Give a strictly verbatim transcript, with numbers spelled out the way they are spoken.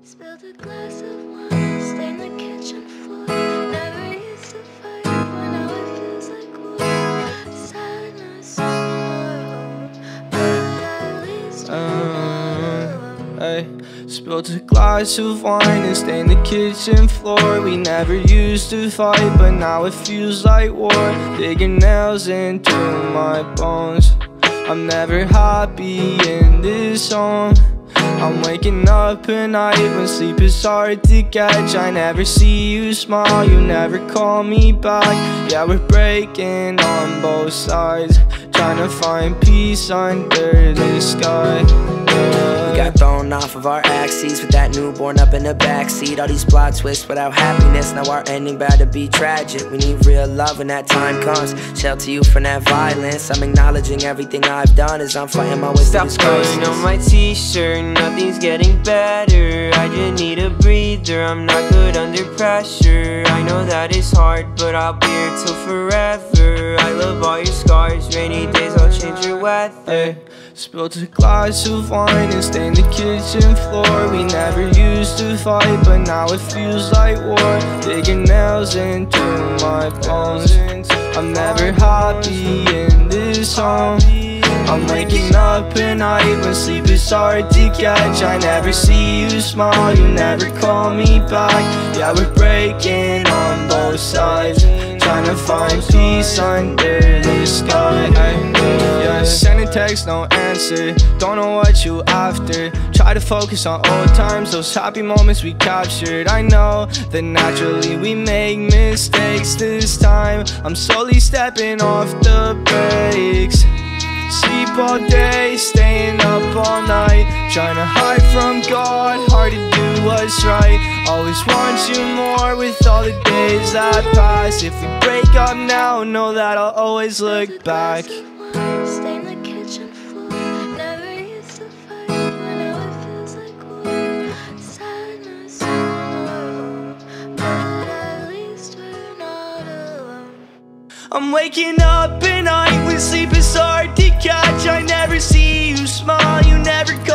Spilled a glass of wine, stained the kitchen floor. Never used to fight, but now it feels like war. Sadness, oh, but at least we're not alone. Ay, spilled a glass of wine and stained the kitchen floor. We never used to fight, but now it feels like war. Digging nails into my bones. I'm never happy in this home. I'm waking up at night when sleep is hard to catch. I never see you smile, you never call me back. Yeah, we're breaking on both sides, trying to find peace under the sky. Yeah. We got thrown off of our axes with that newborn up in the backseat. All these plot twists without happiness, now our ending bound to be tragic. We need real love when that time comes. Shelter you from that violence. I'm acknowledging everything I've done as I'm fighting my way through this crisis. Stop on my t-shirt, nothing's getting better. I just need a breather, I'm not good under pressure. I know that it's hard, but I'll be here till forever. I love all your scars, rainy days I'll change your weather. Ay, spilled a glass of wine and stained the kitchen floor. We never used to fight, but now it feels like war. Digging nails into my bones. I'm never happy in this home. I'm waking up at night when sleep is hard to catch. I never see you smile, you never call me back. Yeah, we're breaking on both sides, trying to find peace under the sky. Yeah, send a text, no answer. Don't know what you after. Try to focus on old times, those happy moments we captured. I know that naturally we make mistakes. This time I'm slowly stepping off the brakes. Sleep all day, staying up all night, trying to hide from God, hard to do what's right. Always want you more with all the days that pass. If we break up now, know that I'll always look back. Stain the kitchen floor. Never used to fight, but now it feels like war. Sadness, oh, but at least we're not alone. I'm waking up at night when sleep is hard to catch. I never see you smile, you never